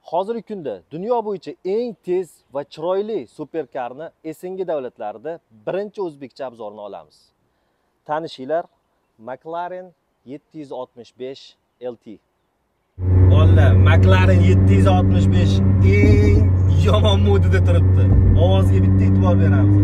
Hozirgi kunda dunyo bo'yicha eng tez va chiroyli superkarni SNG davlatlarida birinchi o'zbekcha obzorini olamiz. Tanishinglar, McLaren 765 LT. Bolalar, McLaren 765 eng yomon modida turibdi. Ovoziga bitta e'tibor beramiz.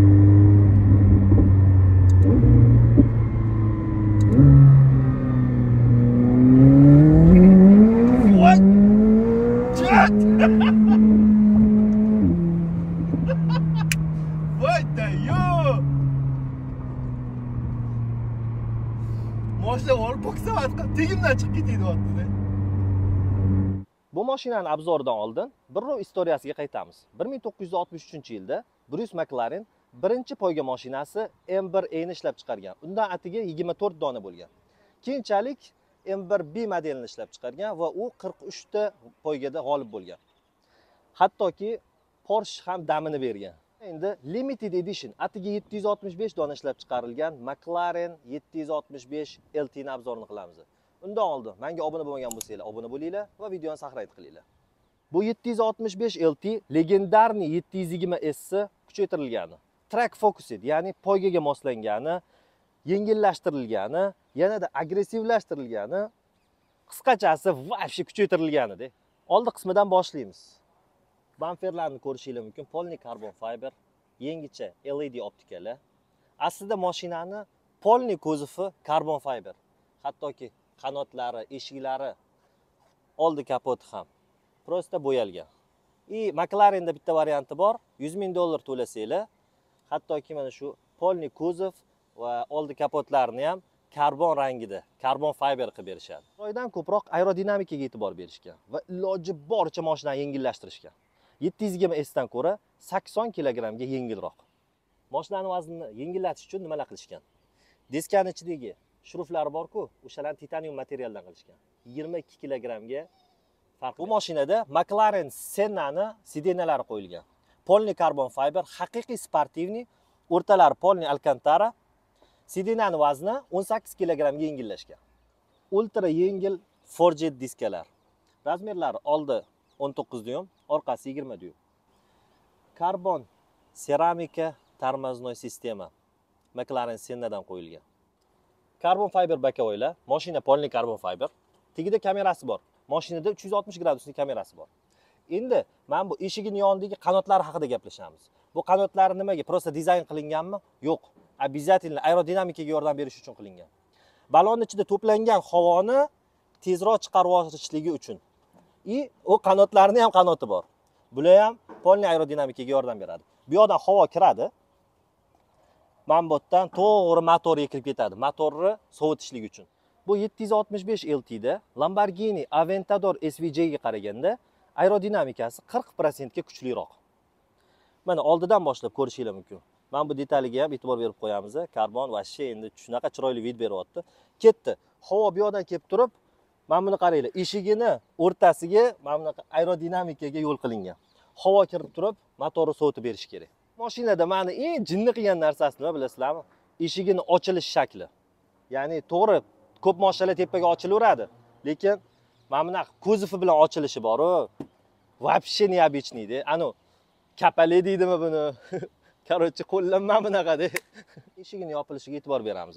Mashina olib boksovat qilib tegimdan chiqib ketayapti. Bu mashinani obzoridan oldin bir istoriyasiga qaytamiz. 1963-yilda Bruce McLaren birinchi poyga mashinasi M1A ni ishlab chiqargan. Undan atiga 24 dona bo'lgan. Keyinchalik M1B modelini ishlab chiqargan va u 43 ta poygada g'olib bo'lgan. Hattoki Porsche ham damini bergan. Endi limited edition atiga 765 dona ishlab chiqarilgan McLaren 765 LT ni obzorini qilamiz. Undan oldin menga obuna bo'lmagan bo'lsanglar, obuna bo'linglar va videoni saqlayib qilinglar. Bu 765 LT legendarniy 720S kuchaytirilgani, track focused, ya'ni poygaga moslangani, yengillashtirilgani, yanada agressivlashtirilgani, qisqachasi vobshe kuchaytirilganida. Oldi qismidan boshlaymiz. Bamperlarni ko'rishingiz mumkin. Polni karbon fiber, yangicha LED optikalar. Aslida mashinani polni kuzovi karbon fiber. Hattoki qanotlari, eshiklari, oldi kapoti ham prosta bo'yalgan. McLaren'da bitta varianti bor. $100 ming to'lasanglar, hattoki mana shu polni kuzov va oldi kapotlarni ham karbon rangida, karbon fiber qilib berishadi. Joydan ko'proq aerodinamikaga e'tibor berishgan va iloji boricha mashinani yengillashtirishgan. 720S dan ko'ra 80 kilogramga yengilroq. Mashinaning vaznini yengillatish uchun nimalar qilishgan? Diskani ichidagi shruflari bor-ku, o'shalarni titanium materialdan qilishgan. 22 kilogramga farq. Bu mashinada McLaren Senna'ni sidenalari qo'yilgan. Polni karbon fiber, haqiqiy sportivniy, o'rtalari polni alcantara. Sidenaning vazni 18 kilogramga yengillashgan. Ultra yengil forjet diskalar. Razmerlari oldi 19 dyum, orqasi 20 dyum. Karbon seramika tormoznoy sistema McLaren Senna'dan qo'yilgan. Karbon fiber bakovoylar, mashina polni karbon fiber. Tagida kamerasi bor. Mashinada 360 gradusli kamerasi bor. Endi men bu eshigining yonidagi qanotlari haqida gaplashamiz. Bu qanotlari nimaga? Prosta dizayn qilinganmi? Yo'q. Обязательно aerodinamikaga yordam berish uchun qilingan. Balonning ichida to'plangan havoni tezroq chiqarib olishligi uchun. O qanotlarning ham qanoti bor. Bular ham polni aerodinamikaga yordam beradi. Bu yoqdan havo kiradi. Manbotdan to'g'ri motorga kirib ketadi. Motorni sovutishlik uchun. Bu 765 LT da Lamborghini Aventador SVJ ga qaraganda aerodinamikasi 40% ga kuchliroq. Mana oldidan boshlab ko'rishingiz mumkin. Men bu detaliga ham e'tibor berib qo'yamiz. Karbon va endi shunaqa chiroyli vid beryapti. Ketdi. Havo bu yoqdan kelib turib, mana buni qaranglar. Eshigini o'rtasiga mana bunaqa aerodinamikaga yo'l qilingan. Havo kirib turib, motorni sovutib berish kerak. Mashinada meni eng jinni qilgan narsasi nima bilasizlarmi? Eshigini ochilish shakli. Ya'ni to'g'ri, ko'p mashinalar tepaga ochilaveradi, lekin mana bunaqa kuzovi bilan ochilishi bor-ku. Вообще необычный-da. Anu kapale deydimi buni? Короче, qo'llanma bunaqada. Eshigini yopilishiga e'tibor beramiz.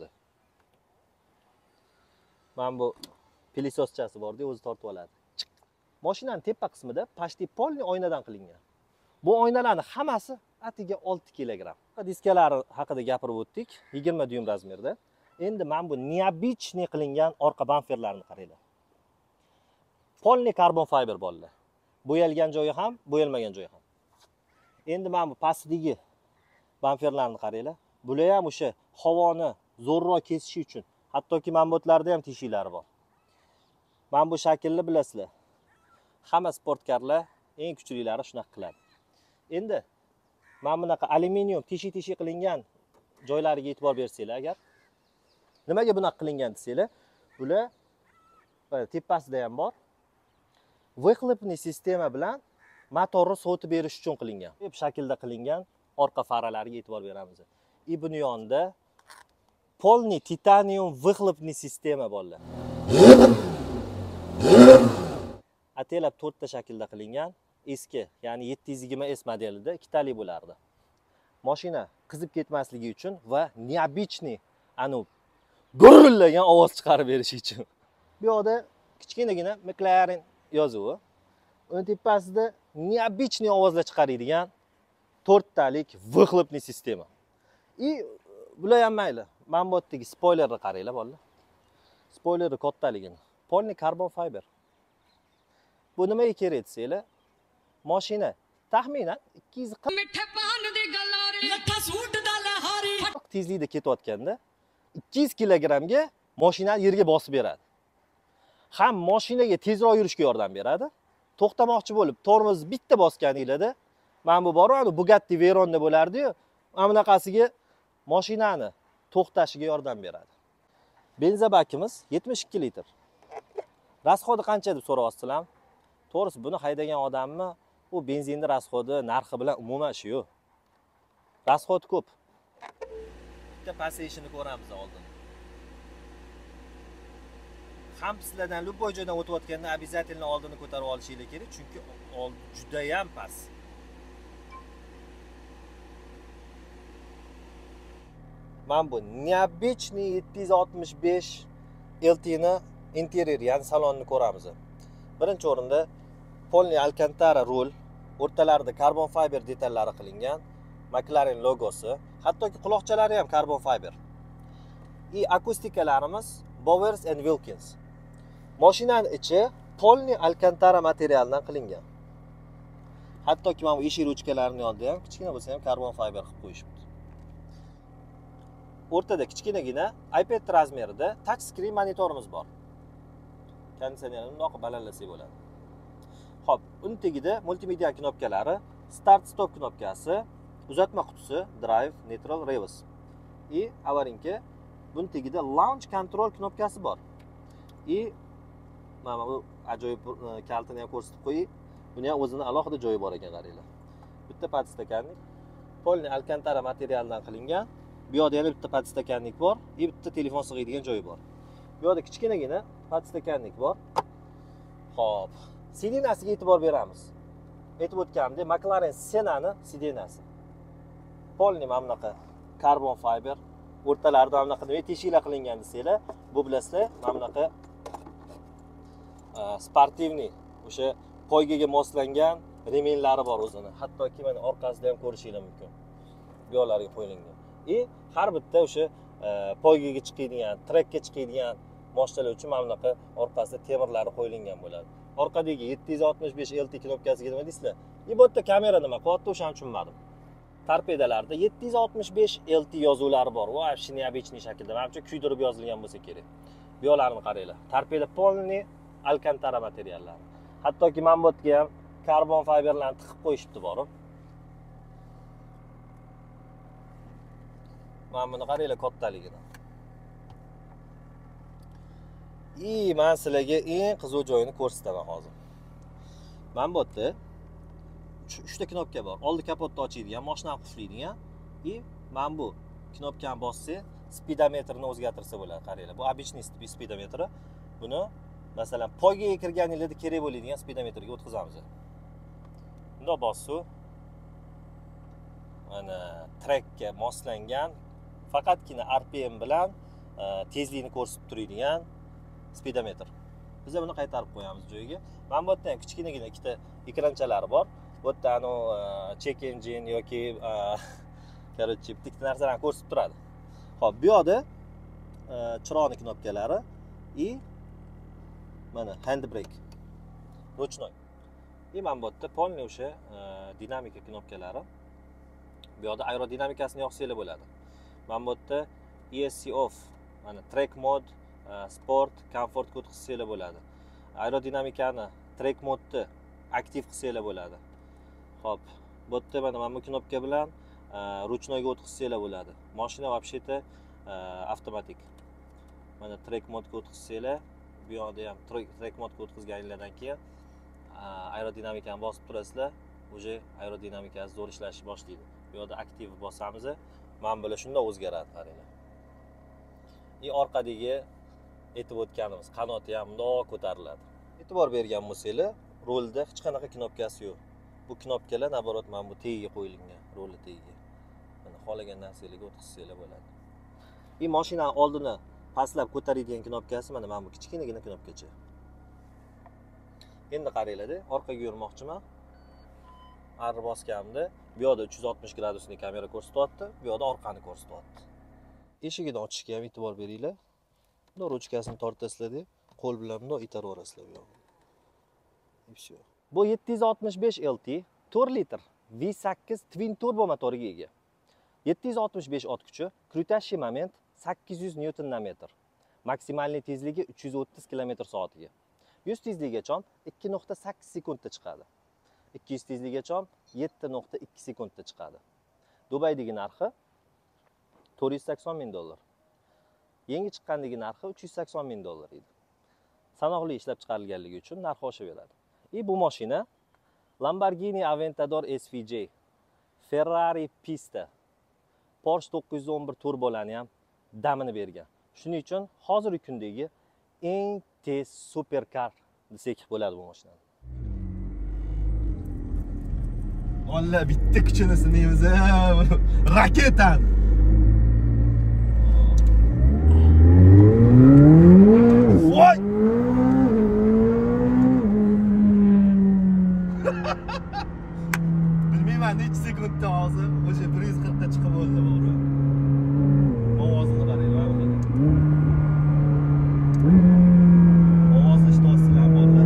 Mana bu pilisoschasi bor-da, o'zi tortib oladi. Mashinaning tepa qismida почти polni oynadan qilingan. Bu oynalarning hammasi atiga 6 kilogram. Diskalari haqida gapirib o'tdik, 20 dyum razmerda. Endi men bu neobычный qilingan orqa bamperlarni qaranglar. Polni karbon fiber bolalar. Bo'yalgan joyi ham, bo'yalmagan joyi ham. Endi men bu pastdagi bamperlarni qaranglar. Bular ham o'sha havoni zo'rroq kesishi uchun, hattoki manbotlarda ham teshiklari bor. Men bu shaklni bilasizlar. Hamma sportkarlar eng kuchlilari shunaqa qiladi. Endi men bunaqa alyuminium tishi qilingan joylariga e'tibor bersanglar agar, nimaga bunaqa qilingan desanglar, bular tepasida ham bor. Выхлопный sistema bilan motorni sovutib berish uchun qilingan. Bu shaklda qilingan orqa faralariga e'tibor beramiz. Buni yonida polni titanium выхлопный sistema bolalar. ataylab 4 ta shaklda qilingan, eski, ya'ni 720S modelida ikkitalik bo'lardi. Mashina qizib ketmasligi uchun va neobichniy, anu gurrillagan ovoz chiqarib berish uchun. Bu yoqda kichkinagina McLaren yozuvi. Uni tepasida neobichniy ovozlar chiqaradigan 4 talik выхлопный sistema. Bular ham mayli. Mana bu yerdagi spoilerni qaranglar, bolalar. Spoilerni kattaligini. Polni karbon fiber. Bu nimaga kerak desanglar, mashina taxminan 240 tezlikda ketayotganda 200 kilogramga mashina yerga bosib beradi. Ham mashinaga tezroq yurishga yordam beradi. To'xtamoqchi bo'lib, tormoz bitta bosganingizda, mana bu bor, anu Bugatti Veyron'da bo'lardi-yu, mana bunaqasiga mashinani to'xtashiga yordam beradi. Benzin bakimiz 72 litr. Rasxodi qancha deb so'rayapsizlar? To'g'risi, buni haydagan odammi, u benzinning rasxodi narxi bilan umuman ishi yo'q. Rasxod ko'p. Bitta pasayishini ko'ramiz oldin. Ham sizlardan любой joydan o'tayotganda обязательно oldini ko'tarib olishingiz kerak, chunki old juda ham past. Mana bu neobichniy 765 LT ni interyeri, ya'ni salonni ko'ramiz. Birinchi o'rinda Polni Alcantara rul, o'rtalarida karbon fiber detallari qilingan, McLaren logosi, hattoki quloqchalari ham karbon fiber. Akustikalarimiz Bowers and Wilkins. Mashinaning ichi Polni Alcantara materialidan qilingan. Hattoki mana bu eshik ruchkalarining oldida ham kichkina bo'lsa ham karbon fiber qilib qo'yishibdi. O'rtada kichkinagina iPad razmerida touch screen monitorimiz bor. Konditsionerni bundoq balandlasak bo'ladi. Xo'p, uni tagida multimedia knopkalari, start stop knopkasi, uzatma qutisi, drive, neutral, reverse. Avarinki buni tagida launch control knopkasi bor. Mana bu ajoyib kaltini ham ko'rsatib qo'ying. Buni ham o'zining alohida joyi bor ekan, qaranglar. Bitta podstakanlik Polni Alcantara materialidan qilingan. Bu yoqda yana bitta podstakanlik bor, bitta telefon sig'adigan joyi bor. Bu yoqda kichkinagina podstakanlik bor. Xo'p, sidinasiga e'tibor beramiz. Aytib o'tganimdek, McLaren Sena'ni sidinasi. Polni mana bunaqa karbon fiber, o'rtalarida mana bunaqa teshiklar qilingan desanglar, bu bilasizlar, mana bunaqa sportivniy, o'sha poygaga moslangan remenlari bor o'zini. Hattoki mana orqasida ham ko'rishingiz mumkin. Bu yoqlarga qo'yilgan. Har bitta o'sha poygaga chiqadigan, trekka chiqadigan mashinalar uchun mana bunaqa orqasida temirlari qo'yilgan bo'ladi. Orqadagi 765 LT knopkasiga nima deysizlar? Bu yerda kamera nima qilyapti, o'shani tushunmadim. Torpedalarda 765 LT yozuvlari bor. Вообще необычный shaklda. Menimcha kuydirib yozilgan bo'lsa kerak. Bu yoqlarni qaranglar. Torpeda Polni Alcantara materiallari. Hattoki mana bu yerga ham karbon fiberlarni tiqib qo'yishibdi borib. Mana buni qaranglar kattaligini. Men sizlarga eng qiziq joyini ko'rsataman hozir. Mana bu yerda 3 ta knopka bor. Oldi kapotni ochadigan, mashinani qulflaydigan. Mana bu knopkani bossa, speedometrni o'zgartirsa bo'ladi. Qaranglar, bu обычный speedometri. Buni masalan poygaga kirganingizda kerak bo'ladigan speedometrga o'tkazamiz. Bundoq bosu mana trackga moslangan, faqatgina RPM bilan tezlikni ko'rsatib turadigan speedometr. Biz buni qaytarib qo'yamiz joyiga. Mana bu yerda ham kichkinagina ikkita ekranchalari bor. Bu yerda check engine yoki короче, bitta narsalarni ko'rsatib turadi. Xo'p, bu yoqda chiroqni knopkalari mana handbrake, ruchnoy. Mana bu yerda polni o'sha dinamika knopkalari. Bu yoqda aerodinamikasini yoqsanglar bo'ladi. Mana bu yerda ESC off, mana track mode, sport, comfort ga o'tkazsanglar bo'ladi. Aerodinamikani track modni aktiv qilsanglar bo'ladi. Xo'p, bu yerda mana bu knopka bilan ruchnoyga o'tkazsanglar bo'ladi. Mashina вообще-то avtomatik. Mana track modga o'tkazsanglar, bu yoqda ham track modga o'tkazganingizdan keyin aerodinamikani bosib turasizlar, уже aerodinamikasi zo'r ishlashni boshlaydi. Bu yoqda aktiv bosamiz, mana bular shunda o'zgaradi, qaranglar. Orqadagi aytib o'tganimiz qanoti ham bundoq ko'tariladi. E'tibor bergan bo'lsanglar, Rolda hech qanaqa knopkasi yo'q. Bu knopkalar naborot mana bu tagiga qo'yilgan, rolni tagiga. Mana xohlagan narsalarga o'tkazsanglar bo'ladi. Mashinaning oldini pastlab ko'taradigan knopkasi mana bu kichkinagina knopkacha. Endi qaranglar-da, orqaga yurmoqchiman. Ar bosganimda bu yoqda 360 gradusli kamera ko'rsatyapti, bu yoqda orqani ko'rsatyapti. Eshigini ochishga ham e'tibor beringlar. Buni ruchkasini tortasizlar, qo'l bilan bundoq itaverasizlar bu yoqqa. Все. Bu 765 LT 4 litr V8 twin turbo motoriga ega. 765 ot kuchi, krutashi moment 800 Nm. Maksimal tezligi 330 km/soatga. 100 tezligigacha 2.8 sekundda chiqadi. 200 tezligigacha 7.2 sekundda chiqadi. Dubaydagi narxi $480,000. Yangi chiqqandagi narxi $380,000 edi. Sanoqli ishlab chiqarilganligi uchun narxi oshaveradi. Bu mashina Lamborghini Aventador SVJ, Ferrari Pista, Porsche 911 turbolarni ham damini bergan. Shuning uchun hozirgi kundagi eng tez superkar desak bo'ladi bu mashinani. Valla bitta kuchini sinaymiz, raketan. Voy! Bilmayman necha sekundda hozir o'sha 140 ta chiqib bo'ldi to'g'ri. Ovozini qaranglar mana. Ovozni eshitysizlar bolalar.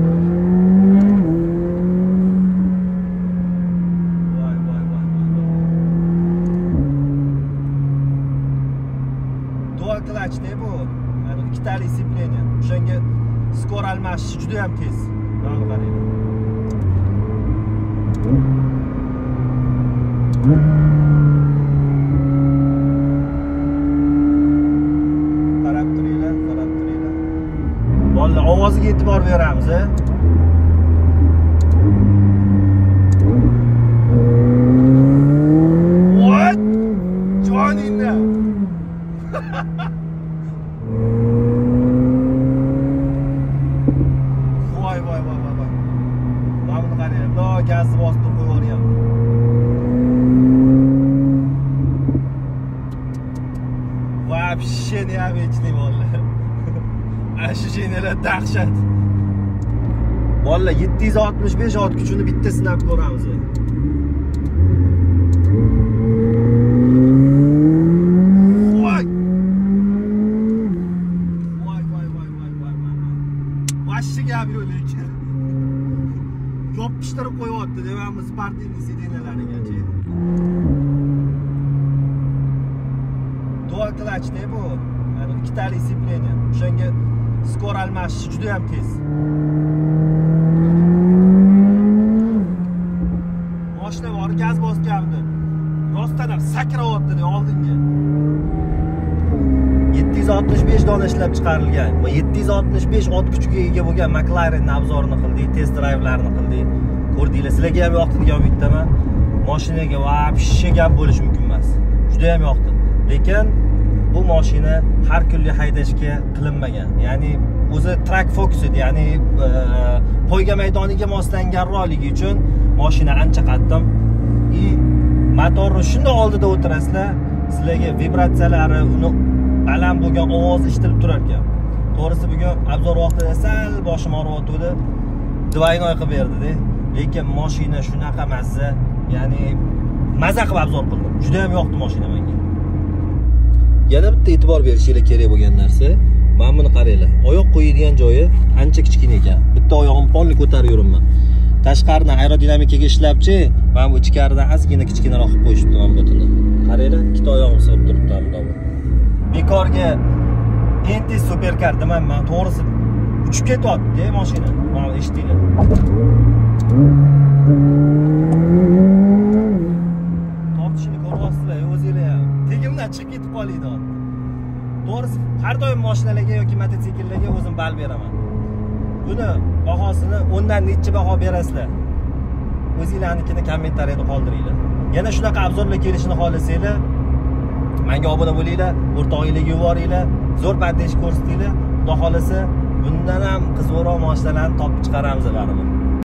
Dual clutch bu. Mana ikkitali scepleniya. O'shanga skor almashish juda ham tez. Mana qaranglar. Qarab turinglar. Bolalar ovoziga e'tibor beramiz, What? Joningni. Voy. Mana buni qarang, no gazni bosib qo'yib Вообще необычный bolalar. Ощущениyalar dahshat. Bolalar 765 ot kuchini bitta sinab ko'ramiz. Voy. Vashchi gap yo'q lekin. Yopishtirib qo'yapti, deyapmiz, sportivniy sidenalarigacha. Dual clutch bu. Mana ikkitali scepleniya. O'shanga skor almashish juda ham tez. Mashina bor, gaz bosganimda rostdan ham sakrayapti oldinga. 765 dona ishlab chiqarilgan va 765 ot kuchiga ega bo'lgan McLarenning obzorini qildik, test drayvlarini qildik. Ko'rdinglar, sizlarga ham yoqdi degan umiddaman. Mashinaga вообще gap bo'lish mumkin emas. Juda ham yoqdi. Lekin bu mashina har kunli haydashga qilinmagan. Ya'ni o'zi track focus edi, ya'ni poyga maydoniga moslanganroqligi uchun mashina ancha qattiq. Motorni shunda oldida o'tirasizlar, sizlarga vibratsiyalari, uni baland bo'lgan ovoz eshitilib turar ekan. To'g'risi bugun obzor vaqtida sal boshim og'riyotdi. Двойной qilib berdi-da. Lekin mashina shunaqa mazza, ya'ni maza qilib obzor qildim. Juda ham yoqdi mashina menga. Yana bitta e'tibor berishingiz kerak bo'lgan narsa, mana buni qaranglar. Oyoq qo'yadigan joyi ancha kichkina ekan. Bitta oyog'imni polni ko'tarib yuribman. Tashqaridan aerodinamikaga ishlabchi, mana bu ichkaridan ozgina kichkinaroq qilib qo'yishibdi mana butini. Qaranglar, ikkita oyog'im sig'ib turibdi bunda. Bekorga enti superkar demayman, to'g'risi uchib ketyapti mashina. Mana eshitinglar. Tortishini ko'ryapsizlar, o'zingizlar ham. Tegimdan chiqib ketib qoladi. To'g'risi, har doim mashinalarga yoki mototsikllarga o'zim bal beraman. Buni bahosini 10 dan necha baho berasizlar? O'zingizlarnikini kommentariyada qoldiringlar. Yana shunaqa obzorlar kelishini xohlasanglar, menga obuna bo'linglar, o'rtog'ingizga yuboringlar, zo'r paddech ko'rsatinglar. Xudo xolasa, bundan ham qizg'aroq mashinalarni topib chiqaramiz baribir.